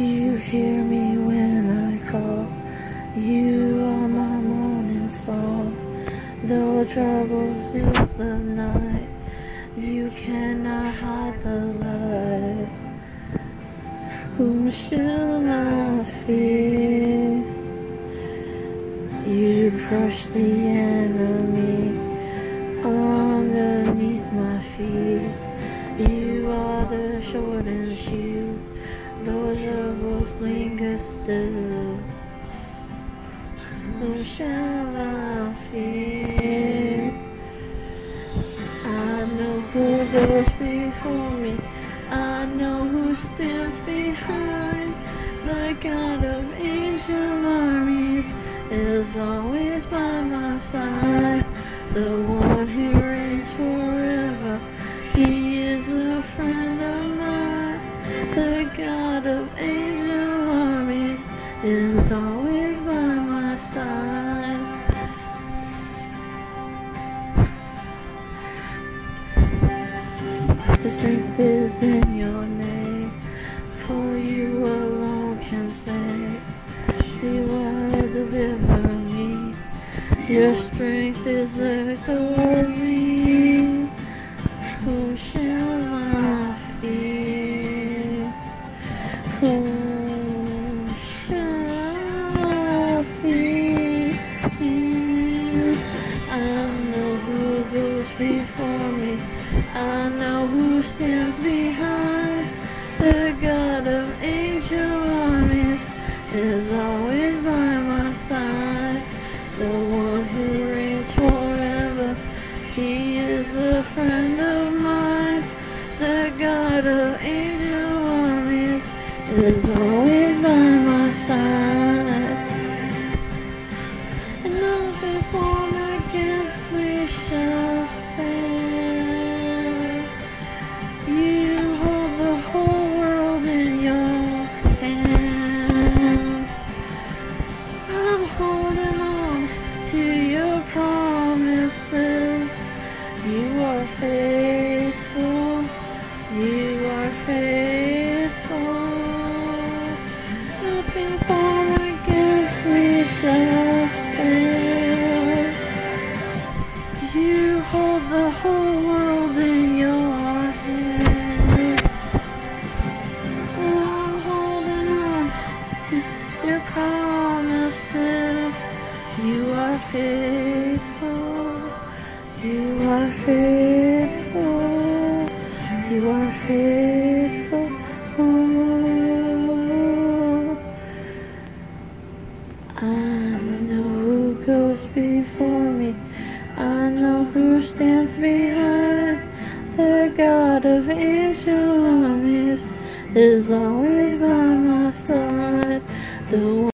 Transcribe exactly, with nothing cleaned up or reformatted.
You hear me when I call. You are my morning song. Though troubles is the night, you cannot hide the light. Whom shall I fear? You crush the enemy underneath my feet. You are the sword and shield, those rebels linger still. Whom shall I fear? I know who goes before me, I know who stands behind. The God of ancient armies is always by my side. The one who reigns forever, he is a friend of mine. The God of angel armies is always by my side. The strength is in your name, for you alone can save. You will deliver me, your strength is victory. Whom shall I fear? Whom shall I fear? I know who goes before me, I know who stands behind. The God of angel armies is always by my side. The one who reigns forever, he is a friend of mine. The God of angel armies is always by my side. And nothing formed against me shall stand. You hold the whole world in your hands. I'm holding on to your promises. You are faithful, you are faithful. Nothing formed against me shall stand. You hold the whole world in your hand. I'm holding on to your promises. You are faithful, you are faithful, you are faithful. Oh, I know who goes before me, I know who stands behind. The God of angel armies is always by my side. The